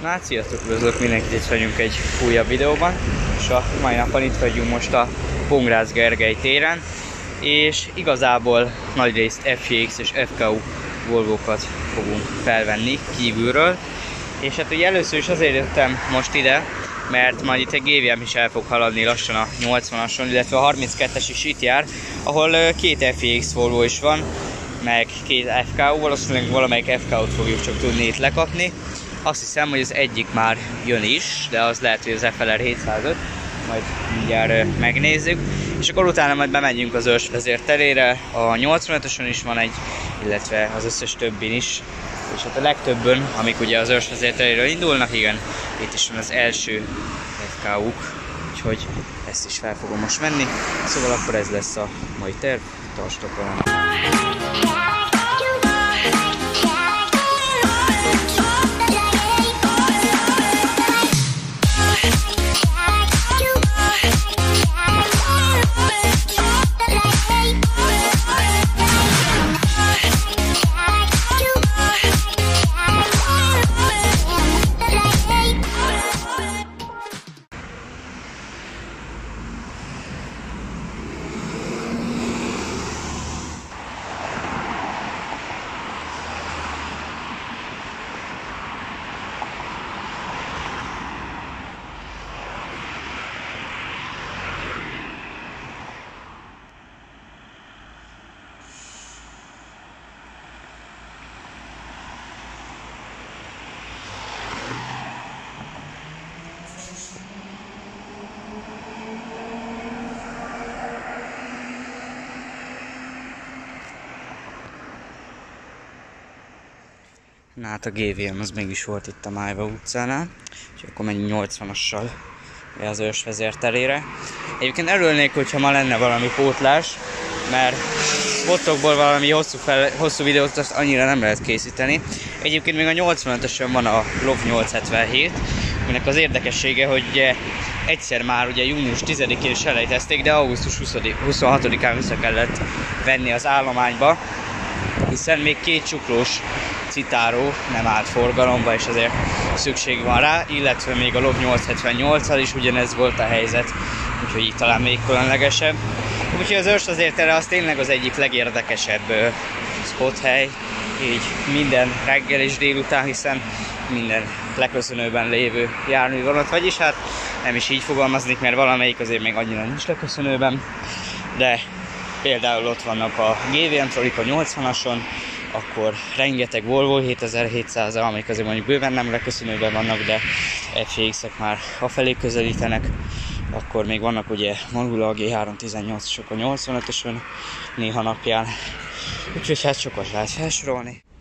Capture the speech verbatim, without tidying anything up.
Na hát sziasztok, üdvözlök mindenkit, itt vagyunk egy újabb videóban, és a mai napon itt vagyunk most a Pongrácz Gergely téren, és igazából nagyrészt ef jé iksz és ef ká u Volvókat fogunk felvenni kívülről. És hát ugye először is azért jöttem most ide, mert majd itt egy gé vé em is el fog haladni lassan a nyolcvanason, illetve a harminckettes is itt jár, ahol két ef jé iksz Volvo is van, meg két ef ká u, valószínűleg valamelyik ef ká ut fogjuk csak tudni itt lekapni. Azt hiszem, hogy az egyik már jön is, de az lehet, hogy az ef el er hétszázöt, majd mindjárt megnézzük. És akkor utána majd bemegyünk az őrsvezér terére, a nyolcvanötösön is van egy, illetve az összes többin is. És hát a legtöbbön, amik ugye az őrsvezér teréről indulnak, igen, itt is van az első ef ká uk, úgyhogy ezt is fel fogom most menni. Szóval akkor ez lesz a mai terv, tartsatok velem! Na hát a gé vé em az mégis volt itt a Májva utcánál, és akkor menjünk nyolcvanassal az őrsvezér terére. Egyébként örülnék, hogyha ma lenne valami pótlás, mert spotokból valami hosszú, fel, hosszú videót azt annyira nem lehet készíteni. Egyébként még a nyolcvanötösön van a LOV nyolcszázhetvenhét, aminek az érdekessége, hogy egyszer már ugye június tizedikén is elejtezték, de augusztus huszonhatodikán vissza kellett venni az állományba, hiszen még két csuklós Citaro nem állt forgalomba, és azért szükség van rá, illetve még a LOV nyolcszázhetvennyolccal is ugyanez volt a helyzet, úgyhogy így talán még különlegesebb. Úgyhogy az őrsvezér tere az tényleg az egyik legérdekesebb spothely, így minden reggel és délután, hiszen minden leköszönőben lévő jármű van ott, vagyis hát nem is így fogalmaznék, mert valamelyik azért még annyira nincs leköszönőben, de például ott vannak a gé vé em trolik a nyolcvanason, akkor rengeteg Volvo hétezer-hétszáz, amik azért mondjuk bőven nem leköszönőben vannak, de ef jé iksz-ek már afelé közelítenek. Akkor még vannak ugye Manula a gé háromszáztizennyolcasok a nyolcvanötösön néha napján. Úgyhogy hát sokat lehet felsorolni.